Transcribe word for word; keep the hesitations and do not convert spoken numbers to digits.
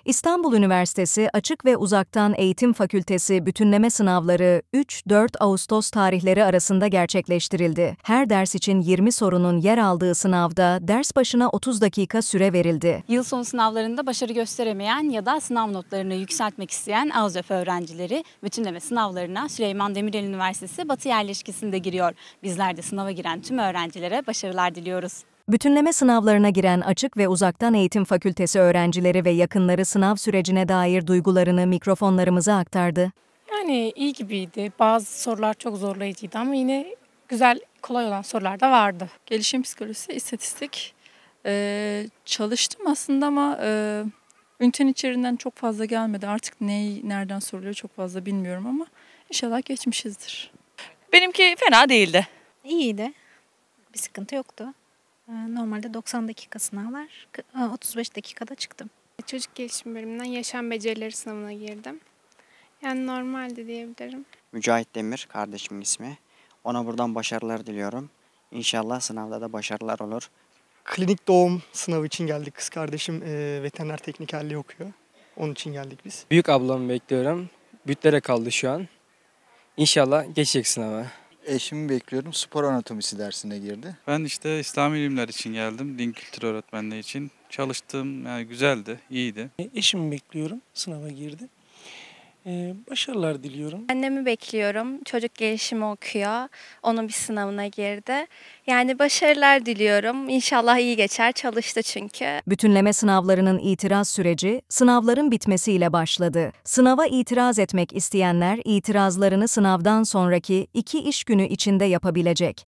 İstanbul Üniversitesi Açık ve Uzaktan Eğitim Fakültesi bütünleme sınavları üç dört Ağustos tarihleri arasında gerçekleştirildi. Her ders için yirmi sorunun yer aldığı sınavda ders başına otuz dakika süre verildi. Yıl sonu sınavlarında başarı gösteremeyen ya da sınav notlarını yükseltmek isteyen AOZEF öğrencileri bütünleme sınavlarına Süleyman Demirel Üniversitesi Batı yerleşkesinde giriyor. Bizler de sınava giren tüm öğrencilere başarılar diliyoruz. Bütünleme sınavlarına giren Açık ve Uzaktan Eğitim Fakültesi öğrencileri ve yakınları sınav sürecine dair duygularını mikrofonlarımıza aktardı. Yani iyi gibiydi. Bazı sorular çok zorlayıcıydı ama yine güzel, kolay olan sorular da vardı. Gelişim psikolojisi, istatistik. Ee, çalıştım aslında ama e, ünitenin içeriğinden çok fazla gelmedi. Artık ne, nereden soruluyor çok fazla bilmiyorum ama inşallah geçmişizdir. Benimki fena değildi. İyiydi. Bir sıkıntı yoktu. Normalde doksan dakika sınavlar, otuz beş dakikada çıktım. Çocuk gelişim bölümünden yaşam becerileri sınavına girdim. Yani normaldi diyebilirim. Mücahit Demir kardeşimin ismi. Ona buradan başarılar diliyorum. İnşallah sınavda da başarılar olur. Klinik doğum sınavı için geldik. Kız kardeşim e, veteriner teknikerliği okuyor. Onun için geldik biz. Büyük ablamı bekliyorum. Bütlere kaldı şu an. İnşallah geçecek sınava. Eşimi bekliyorum. Spor anatomisi dersine girdi. Ben işte İslami ilimler için geldim. Din kültürü öğretmenliği için. Çalıştığım yani güzeldi, iyiydi. Eşimi bekliyorum. Sınava girdi. Ee, başarılar diliyorum. Annemi bekliyorum. Çocuk gelişimi okuyor. Onun bir sınavına girdi. Yani başarılar diliyorum. İnşallah iyi geçer. Çalıştı çünkü. Bütünleme sınavlarının itiraz süreci sınavların bitmesiyle başladı. Sınava itiraz etmek isteyenler itirazlarını sınavdan sonraki iki iş günü içinde yapabilecek.